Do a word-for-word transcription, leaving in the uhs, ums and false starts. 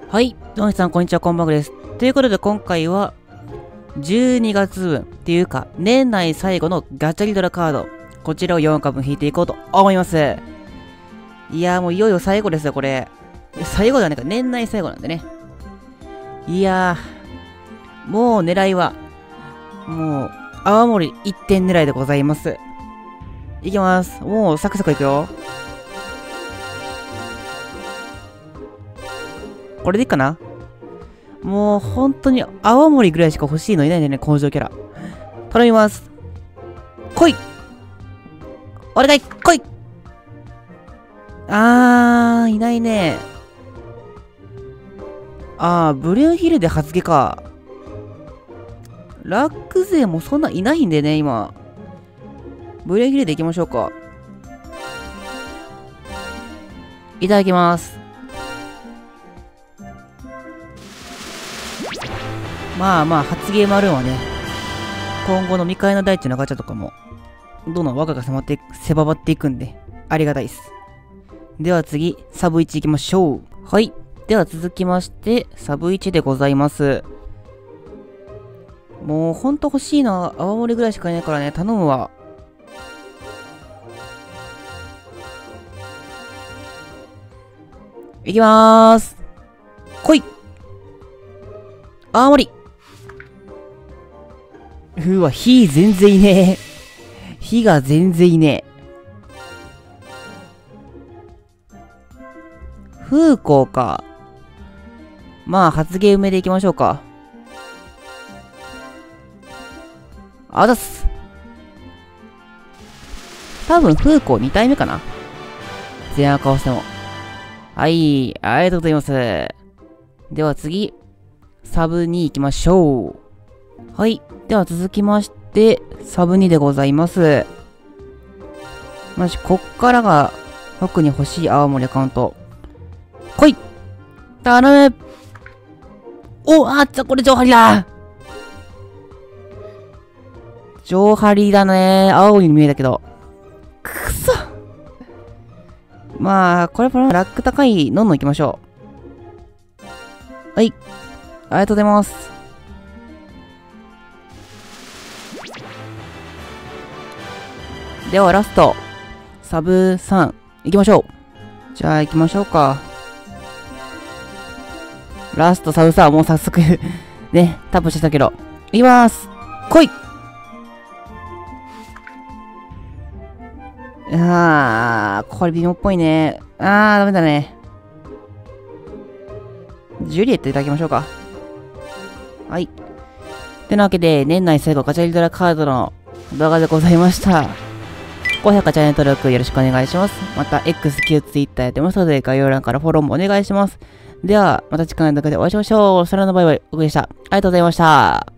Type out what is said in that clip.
はい、どうもさん、こんにちは、こんばんはです。ということで、今回は、じゅうにがつぶんっていうか、年内最後のガチャリドラカード、こちらをよんかぶん引いていこうと思います。いやー、もういよいよ最後ですよ、これ。最後ではないか、年内最後なんでね。いやー、もう狙いは、もう、泡盛いってん狙いでございます。いきます。もう、サクサクいくよ。これでいいかな。もう本当に泡盛ぐらいしか欲しいのいないんだよね、工場キャラ。頼みます。来いお願い来いあー、いないね。あー、ブルーンヒルで発毛か。ラック勢もそんないないんでね、今。ブルーンヒルで行きましょうか。いただきます。まあまあ、初ゲームあるんはね、今後の未開の大地のガチャとかも、どんどん若が迫って、狭まっていくんで、ありがたいです。では次、サブいち行きましょう。はい。では続きまして、サブいちでございます。もう、ほんと欲しいのは泡盛ぐらいしかいないからね、頼むわ。いきまーす。来い泡盛うわ、火全然いねえ。火が全然いねえ。風光か。まあ、発芸梅でいきましょうか。あざっす。多分、風光に体目かな。全赤をしても。はい、ありがとうございます。では次、サブに行きましょう。はい。では続きまして、サブにでございます。まじ、こっからが、特に欲しい泡盛アカウント。来い頼むおあっちゃ、これ上張りだ上張りだね青に見えたけど。くそまあ、これラック高い、のんのん行きましょう。はい。ありがとうございます。ではラスト、サブさん、行きましょう。じゃあ行きましょうか。ラストサブさん、もう早速ね、タップしてたけど。行きまーす来いあー、これ微妙っぽいね。あー、ダメだね。ジュリエットいただきましょうか。はい。てなわけで、年内最後ガチャリドラカードの動画でございました。高評価、チャンネル登録よろしくお願いします。また、X、Q、Twitter やってますので、概要欄からフォローもお願いします。では、また次回の動画でお会いしましょう。さよならバイバイ。僕でした。ありがとうございました。